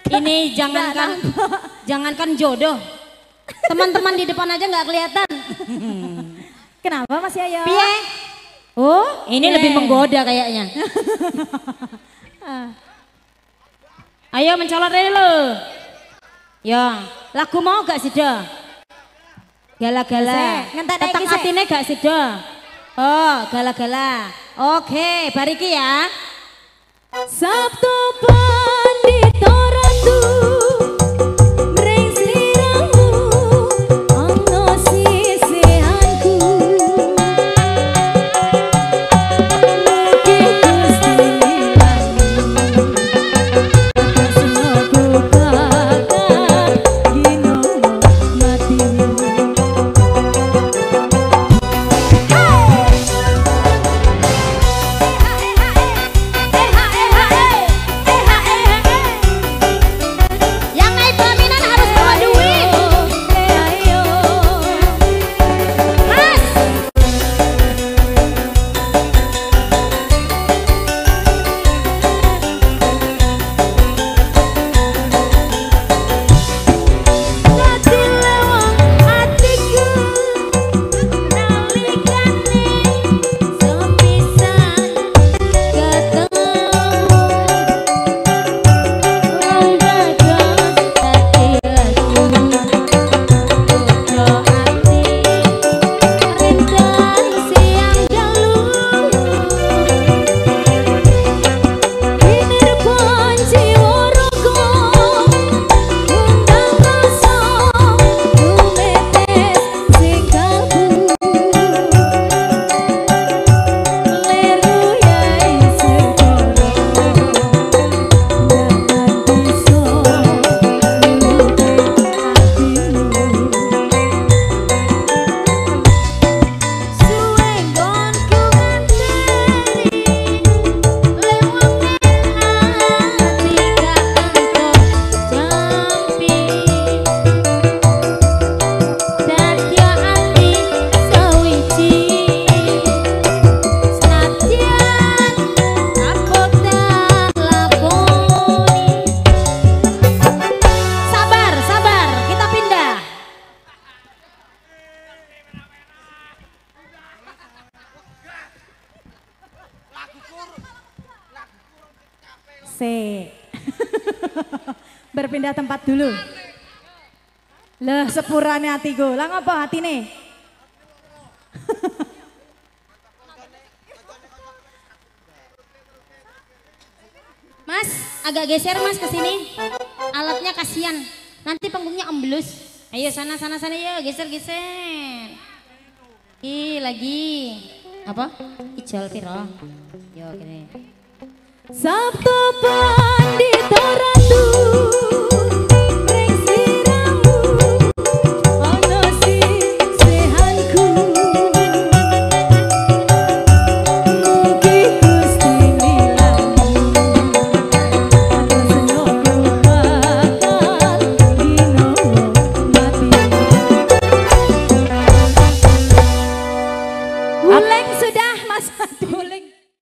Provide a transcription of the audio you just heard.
Ini jangankan jodoh. Teman-teman di depan aja nggak kelihatan. Kenapa Mas Yayo? Piye? Oh, ini lebih menggoda kayaknya. Ayo mencolot deh lo. Ya, lagu mau gak sih dah? Gala-gala. Tetap atine gak sih dah? Oh, gala-gala. Oke, bariki ya. Sabtu Pandito Ratu mring sliramu ana sisihanku mugi Gusti milangi semoga bakal gino mati. Berpindah tempat dulu. Lah sepurane hatiku. Lah ngapa hatine? Mas, agak geser Mas ke sini. Alatnya kasihan. Nanti panggungnya amblus. Ayo sana ya, geser. Ih, lagi. Apa? Ijol piro? Yo gini. Sabtu Pandito Ratu